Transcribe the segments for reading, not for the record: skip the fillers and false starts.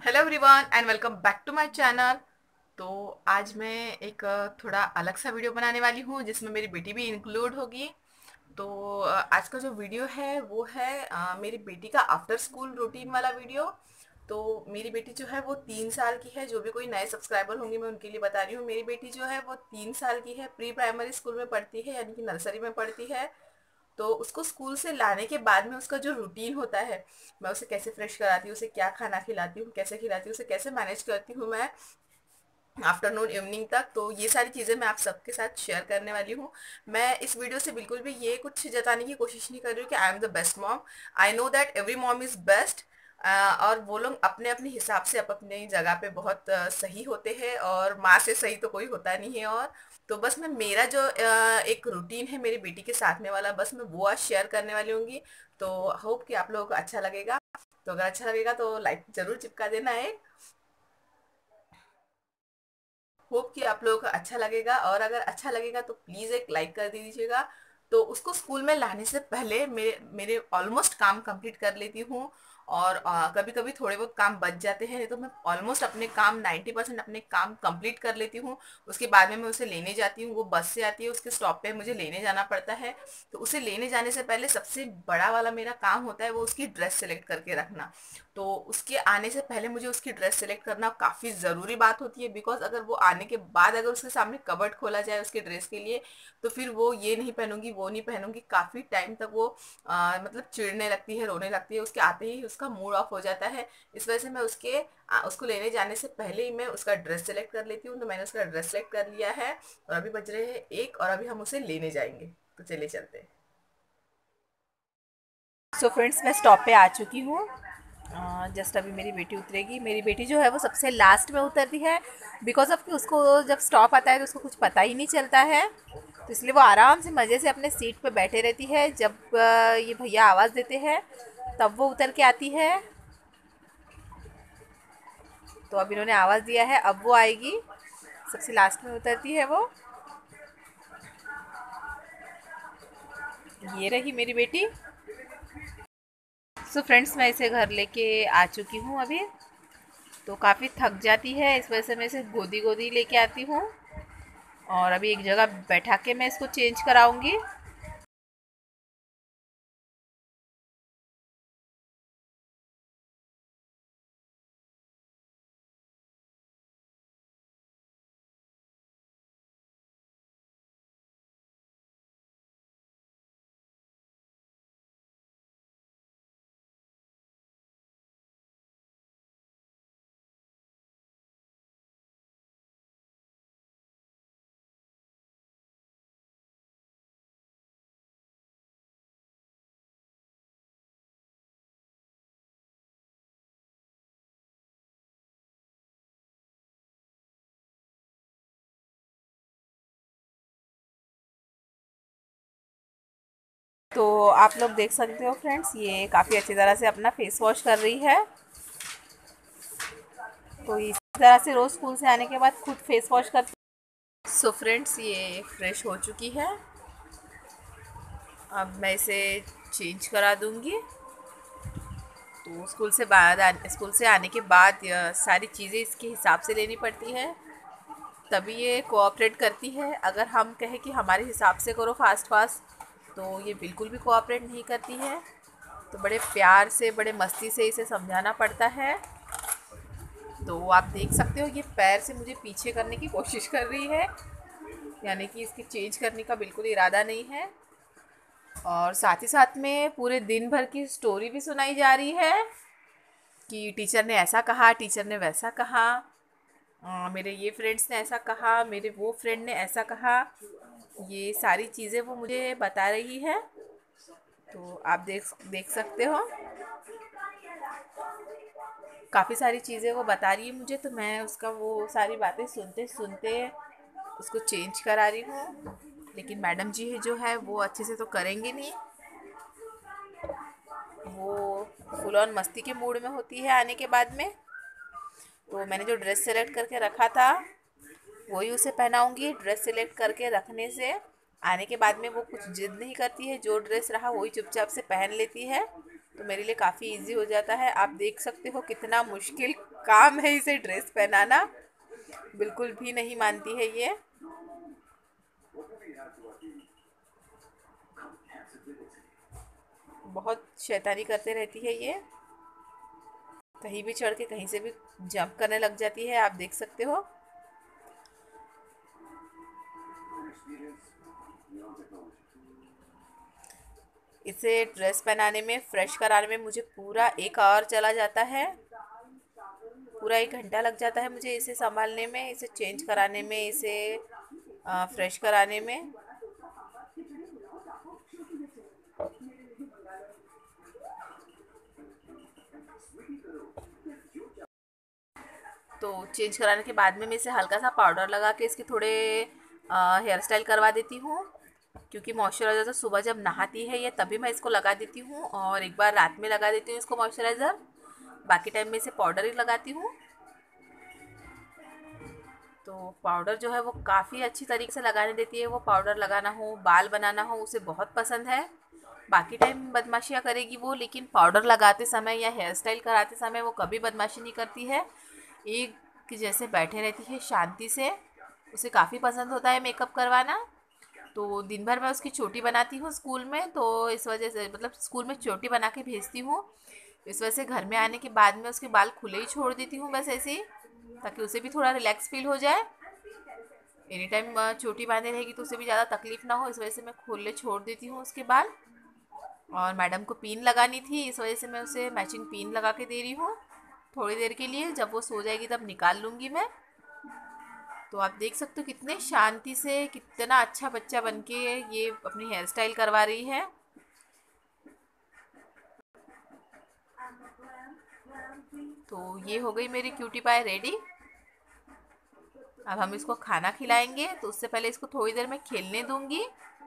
Hello everyone and welcome back to my channel. तो आज मैं एक थोड़ा अलग सा वीडियो बनाने वाली हूँ जिसमें मेरी बेटी भी इंक्लूड होगी। तो आज का जो वीडियो है वो है मेरी बेटी का आफ्टर स्कूल रूटीन वाला वीडियो। तो मेरी बेटी जो है वो 3 साल की है। जो भी कोई नए सब्सक्राइबर होंगे मैं उनके लिए बता रही हूँ, मेरी बेटी जो है वो 3 साल की है, प्री प्राइमरी स्कूल में पढ़ती है यानी कि नर्सरी में पढ़ती है। तो उसको स्कूल से लाने के बाद में उसका जो रूटीन होता है, मैं उसे कैसे फ्रेश कराती हूँ, उसे क्या खाना खिलाती हूँ, कैसे खिलाती हूँ, उसे कैसे मैनेज करती हूँ मैं आफ्टरनून इवनिंग तक, तो ये सारी चीज़ें मैं आप सबके साथ शेयर करने वाली हूँ। मैं इस वीडियो से बिल्कुल भी ये कुछ जताने की कोशिश नहीं कर रही हूँ कि I am the best mom. I know that every mom is best. और वो लोग अपने अपने हिसाब से अपनी जगह पे बहुत सही होते हैं, और माँ से सही तो कोई होता नहीं है। और तो बस मैं मेरा जो एक रूटीन है मेरी बेटी के साथ में वाला, बस मैं वो आज शेयर करने वाली हूँगी। तो होप कि आप लोगों को अच्छा लगेगा। तो अगर अच्छा लगेगा तो लाइक ज़रूर चिपका देना है। होप कि आप लोगों को अच्छा लगेगा, और अगर अच्छा लगेगा तो प्लीज़ एक लाइक कर दीजिएगा। तो उसको स्कूल में लाने से पहले मेरे मेरे ऑलमोस्ट काम कंप्लीट कर लेती हूँ। और कभी कभी थोड़े बहुत काम बच जाते हैं, नहीं तो मैं ऑलमोस्ट अपने काम 90% अपने काम कंप्लीट कर लेती हूँ। उसके बाद में मैं उसे लेने जाती हूँ, वो बस से आती है, उसके स्टॉप पे मुझे लेने जाना पड़ता है। तो उसे लेने जाने से पहले सबसे बड़ा वाला मेरा काम होता है वो उसकी ड्रेस सेलेक्ट करके रखना। तो उसके आने से पहले मुझे उसकी ड्रेस सेलेक्ट करना काफ़ी ज़रूरी बात होती है, बिकॉज अगर वो आने के बाद अगर उसके सामने कबर्ड खोला जाए उसके ड्रेस के लिए, तो फिर वो ये नहीं पहनूंगी वो नहीं पहनूंगी, काफ़ी टाइम तक वो मतलब चिढ़ने लगती है, रोने लगती है, उसके आते ही उसका मूड ऑफ हो जाता है। इस वजह से मैं उसको लेने जाने से पहले ही मैं उसका ड्रेस सेलेक्ट कर लेती हूँ। तो मैंने उसका ड्रेस सेलेक्ट कर लिया है, और अभी बज रहे हैं 1, और अभी हम उसे लेने जाएंगे। तो चलिए चलते हैं। सो फ्रेंड्स, मैं स्टॉप पे आ चुकी हूँ। जस्ट अभी मेरी बेटी उतरेगी। मेरी बेटी जो है वो सबसे लास्ट में उतरती है, बिकॉज ऑफ कि उसको जब स्टॉप आता है तो उसको कुछ पता ही नहीं चलता है। तो इसलिए वो आराम से मज़े से अपने सीट पे बैठे रहती है। जब ये भैया आवाज़ देते हैं तब वो उतर के आती है। तो अब इन्होंने आवाज़ दिया है, अब वो आएगी। सबसे लास्ट में उतरती है वो। ये रही मेरी बेटी। सो फ्रेंड्स, मैं इसे घर लेके आ चुकी हूँ अभी। तो काफ़ी थक जाती है, इस वजह से मैं इसे गोदी गोदी लेके आती हूँ। और अभी एक जगह बैठा के मैं इसको चेंज कराऊंगी। तो आप लोग देख सकते हो फ्रेंड्स, ये काफ़ी अच्छी तरह से अपना फेस वॉश कर रही है। तो इस तरह से रोज़ स्कूल से आने के बाद खुद फेस वॉश करती। सो फ्रेंड्स, ये फ्रेश हो चुकी है। अब मैं इसे चेंज करा दूंगी। तो स्कूल से आने के बाद सारी चीज़ें इसके हिसाब से लेनी पड़ती है, तभी ये कोऑपरेट करती है। अगर हम कहें कि हमारे हिसाब से करो फास्ट फास्ट, तो ये बिल्कुल भी कोऑपरेट नहीं करती है। तो बड़े प्यार से बड़े मस्ती से इसे समझाना पड़ता है। तो आप देख सकते हो ये पैर से मुझे पीछे करने की कोशिश कर रही है, यानी कि इसकी चेंज करने का बिल्कुल इरादा नहीं है। और साथ ही साथ में पूरे दिन भर की स्टोरी भी सुनाई जा रही है कि टीचर ने ऐसा कहा, टीचर ने वैसा कहा, मेरे ये फ्रेंड्स ने ऐसा कहा, मेरे वो फ्रेंड ने ऐसा कहा। ये सारी चीज़ें वो मुझे बता रही है। तो आप देख देख सकते हो, काफ़ी सारी चीज़ें वो बता रही है मुझे। तो मैं उसका वो सारी बातें सुनते सुनते उसको चेंज करा रही हूँ। लेकिन मैडम जी है जो है वो अच्छे से तो करेंगे नहीं, वो फुल ऑन मस्ती के मूड में होती है आने के बाद में। तो मैंने जो ड्रेस सेलेक्ट करके रखा था वही उसे पहनाऊंगी। ड्रेस सेलेक्ट करके रखने से आने के बाद में वो कुछ जिद नहीं करती है, जो ड्रेस रहा वही चुपचाप से पहन लेती है। तो मेरे लिए काफ़ी इजी हो जाता है। आप देख सकते हो कितना मुश्किल काम है इसे ड्रेस पहनाना, बिल्कुल भी नहीं मानती है ये। बहुत शैतानी करते रहती है ये, कहीं भी चढ़ के कहीं से भी जंप करने लग जाती है, आप देख सकते हो। इसे ड्रेस पहनाने में, फ्रेश कराने में मुझे पूरा 1 आवर चला जाता है। पूरा 1 घंटा लग जाता है मुझे इसे संभालने में, इसे चेंज कराने में, इसे फ्रेश कराने में। तो चेंज कराने के बाद में मैं इसे हल्का सा पाउडर लगा के इसके थोड़े हेयर स्टाइल करवा देती हूँ, क्योंकि मॉइस्चराइज़र तो सुबह जब नहाती है ये तभी मैं इसको लगा देती हूँ, और एक बार रात में लगा देती हूँ इसको मॉइस्चराइज़र। बाकी टाइम में इसे पाउडर ही लगाती हूँ। तो पाउडर जो है वो काफ़ी अच्छी तरीके से लगाने देती है। वो पाउडर लगाना हो, बाल बनाना हो, उसे बहुत पसंद है। बाकी टाइम बदमाशियाँ करेगी वो, लेकिन पाउडर लगाते समय या हेयर स्टाइल कराते समय वो कभी बदमाशी नहीं करती है। एक कि जैसे बैठे रहती है शांति से। उसे काफ़ी पसंद होता है मेकअप करवाना। तो दिन भर मैं उसकी चोटी बनाती हूँ स्कूल में, तो इस वजह से मतलब स्कूल में चोटी बना के भेजती हूँ। इस वजह से घर में आने के बाद में उसके बाल खुले ही छोड़ देती हूँ बस ऐसे ही, ताकि उसे भी थोड़ा रिलैक्स फील हो जाए। एनी टाइम चोटी बांधे रहेगी तो उसे भी ज़्यादा तकलीफ ना हो, इस वजह से मैं खुले छोड़ देती हूँ उसके बाल। और मैडम को पिन लगानी थी, इस वजह से मैं उसे मैचिंग पिन लगा के दे रही हूँ थोड़ी देर के लिए। जब वो सो जाएगी तब निकाल लूँगी मैं। तो आप देख सकते हो कितने शांति से, कितना अच्छा बच्चा बन के ये अपनी हेयर स्टाइल करवा रही है। तो ये हो गई मेरी क्यूटी पाई रेडी। अब हम इसको खाना खिलाएंगे, तो उससे पहले इसको थोड़ी देर मैं खेलने दूंगी।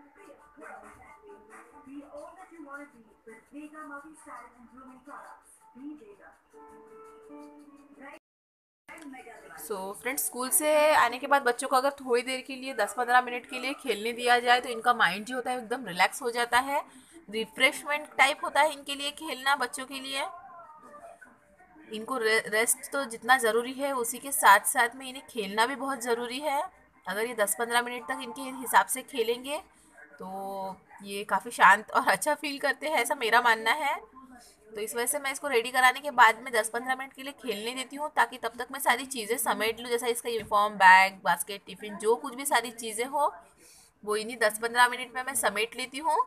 सो फ्रेंड्स, स्कूल से आने के बाद बच्चों को अगर थोड़ी देर के लिए 10-15 मिनट के लिए खेलने दिया जाए तो इनका माइंड जो होता है एकदम रिलैक्स हो जाता है। रिफ्रेशमेंट टाइप होता है इनके लिए खेलना, बच्चों के लिए। इनको रेस्ट तो जितना ज़रूरी है उसी के साथ साथ में इन्हें खेलना भी बहुत ज़रूरी है। अगर ये 10-15 मिनट तक इनके हिसाब से खेलेंगे तो ये काफ़ी शांत और अच्छा फील करते हैं, ऐसा मेरा मानना है। तो इस वजह से मैं इसको रेडी कराने के बाद में 10-15 मिनट के लिए खेलने देती हूँ, ताकि तब तक मैं सारी चीज़ें समेट लूँ, जैसा इसका यूनिफॉर्म, बैग, बास्केट, टिफ़िन, जो कुछ भी सारी चीज़ें हो वो इन्हीं 10-15 मिनट में मैं समेट लेती हूँ।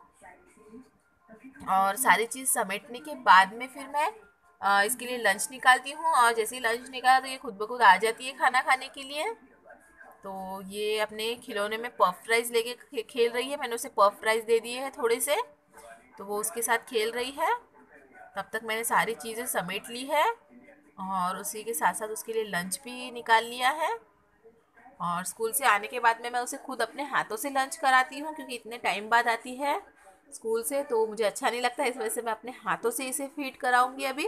और सारी चीज़ समेटने के बाद में फिर मैं इसके लिए लंच निकालती हूँ, और जैसे ही लंच निकाला तो ये खुद ब खुद आ जाती है खाना खाने के लिए। तो ये अपने खिलौने में पफ राइस लेके खेल रही है। मैंने उसे पफ राइस दे दिए हैं थोड़े से, तो वो उसके साथ खेल रही है। तब तक मैंने सारी चीज़ें समेट ली है, और उसी के साथ साथ उसके लिए लंच भी निकाल लिया है। और स्कूल से आने के बाद में मैं उसे खुद अपने हाथों से लंच कराती हूँ, क्योंकि इतने टाइम बाद आती है स्कूल से तो मुझे अच्छा नहीं लगता, इस वजह से मैं अपने हाथों से इसे फीड कराऊंगी अभी।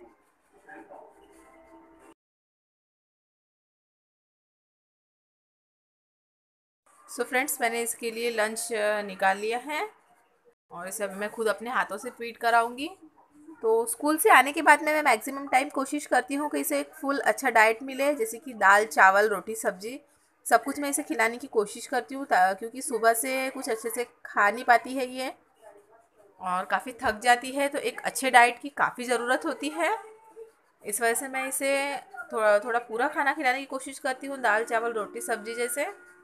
सो फ्रेंड्स, मैंने इसके लिए लंच निकाल लिया है, और इसे अभी मैं खुद अपने हाथों से फीड कराऊंगी। तो स्कूल से आने के बाद में मैं मैक्सिमम टाइम कोशिश करती हूँ कि इसे एक फुल अच्छा डाइट मिले, जैसे कि दाल, चावल, रोटी, सब्जी, सब कुछ मैं इसे खिलाने की कोशिश करती हूँ, क्योंकि सुबह से कुछ अच्छे से खा नहीं पाती है ये, और काफ़ी थक जाती है, तो एक अच्छे डाइट की काफ़ी ज़रूरत होती है। इस वजह से मैं इसे थोड़ा थोड़ा पूरा खाना खिलाने की कोशिश करती हूँ, दाल, चावल, रोटी, सब्जी जैसे।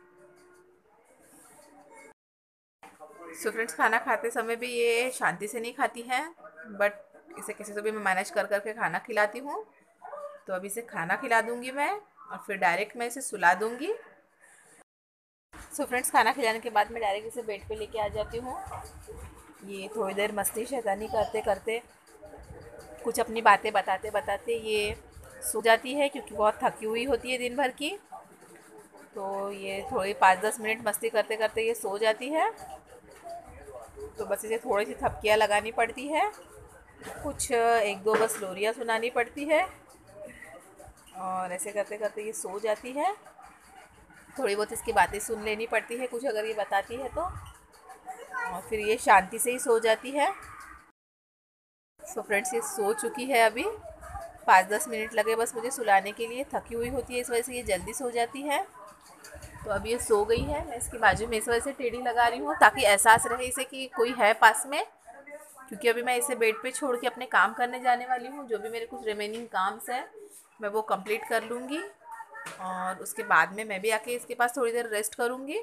सो फ्रेंड्स, खाना खाते समय भी ये शांति से नहीं खाती है, बट इसे कैसे तो भी मैं मैनेज कर करके खाना खिलाती हूँ। तो अभी इसे खाना खिला दूँगी मैं, और फिर डायरेक्ट मैं इसे सुला दूँगी। सो फ्रेंड्स, खाना खिलाने के बाद मैं डायरेक्ट इसे बेड पे लेके आ जाती हूँ। ये थोड़ी देर मस्ती शैतानी करते करते, कुछ अपनी बातें बताते बताते ये सो जाती है, क्योंकि बहुत थकी हुई होती है दिन भर की। तो ये थोड़ी 5-10 मिनट मस्ती करते करते ये सो जाती है। तो बस इसे थोड़ी सी थपकियाँ लगानी पड़ती है, कुछ एक दो बस लोरियाँ सुनानी पड़ती है, और ऐसे करते करते ये सो जाती है। थोड़ी बहुत इसकी बातें सुन लेनी पड़ती है कुछ, अगर ये बताती है तो, और फिर ये शांति से ही सो जाती है। सो फ्रेंड्स ये सो चुकी है अभी। 5-10 मिनट लगे बस मुझे सुलाने के लिए, थकी हुई होती है इस वजह से ये जल्दी सो जाती है। तो अब ये सो गई है, मैं इसके बाजू में इस वजह से टेढ़ी लगा रही हूँ ताकि एहसास रहे इसे कि कोई है पास में। क्योंकि अभी मैं इसे बेड पे छोड़ के अपने काम करने जाने वाली हूँ, जो भी मेरे कुछ रिमेनिंग काम्स हैं मैं वो कंप्लीट कर लूँगी और उसके बाद में मैं भी आके इसके पास थोड़ी देर रेस्ट करूँगी।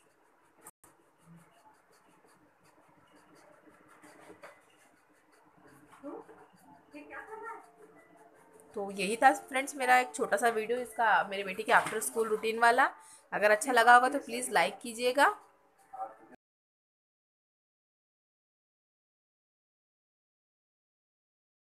तो यही था फ्रेंड्स मेरा एक छोटा सा वीडियो इसका, मेरे बेटी के आफ्टर स्कूल रूटीन वाला। अगर अच्छा लगा होगा तो प्लीज़ लाइक कीजिएगा